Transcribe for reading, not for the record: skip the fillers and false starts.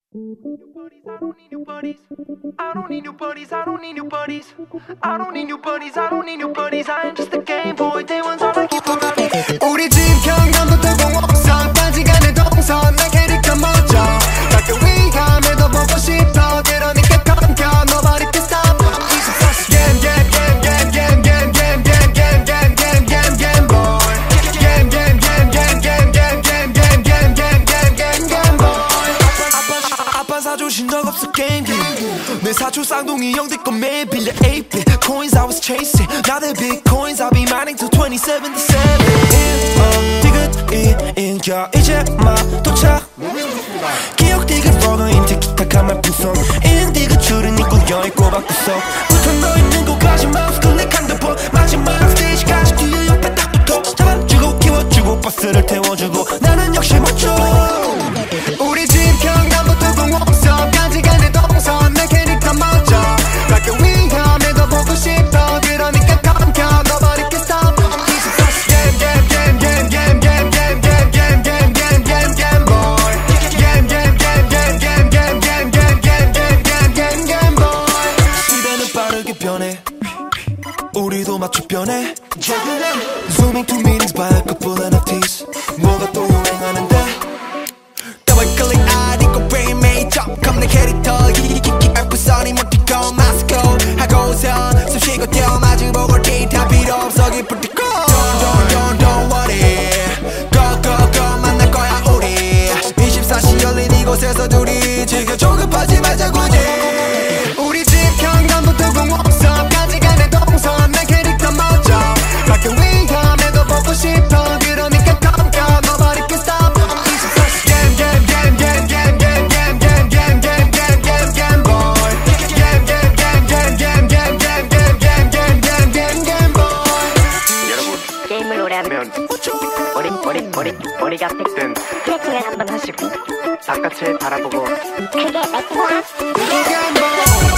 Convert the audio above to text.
I don't need new buddies. I don't need new buddies. I don't need new buddies. I don't need new buddies. I don't need new buddies. I am just a Game Boy. They ones all I keep around me. 우리 집 경남부터 공업선 빠지가는 동선 내 캐릭터 멋져 가끔 위험해도 보고 싶어 그러니까 컴겨 Nobody can stop 24 Game game game game game game game game game game game game game boy Game game game game game game game game game game game game game boy 아빠 사주신 적 없어 게임기 내 사촌 쌍둥이 형들 거 매일 빌려 8bit Coins I was chasing Now they're big coins I'll be mining till 27 to 7 인겨 이제 막 도착 기억 디귿 버거인 티키타카 말풍선 인디귿 줄은 입고 여의 꼬박 구석 붙어 너 있는 곳까지 마우스 클릭 한두 번 마지막 스테이지까지 뒤에 옆에 딱 붙어 잡아주고 키워주고 버스를 태워주고 나는 역시 멋져 우리 집 경남부터 공업선까지 가는 동선 내 캐릭터 멋져 가끔 위험해도 보고 싶어 그러니까 컴겨 Nobody can stop Game game game game game game game game game game game game game boy Game game game game game game game game game game game game game boy 시대는 빠르게 변해 우리도 맞춰 변해 Zooming to meetings by couple NFTs 뭐가 또 유행하는데 더블 클릭 아리고 brain made jump come 내 캐릭터 히히히히 알부선이 못티고 마스코 하고서 숨 쉬고 뛰어 마주보고 데이터 필요 없어 기쁠 때 Don't worry Go go go 만날 거야 우리 24시 열린 이곳에서 둘이 지금 조급하지 말자 굳이 우리 집 경남부터 공업선까지 가는 동선 내 캐릭터 멋져 가끔 위험해도 보고 싶어 그러니까 컴겨 Nobody can stop 24시 Game game game game game game game game game game game game game boy Game game game game game game game game game game game game game boy 여러분 게임을 오래 하면 머리가 땡 트래킹을 한번 하시고 바깥을 바라보고 Game boy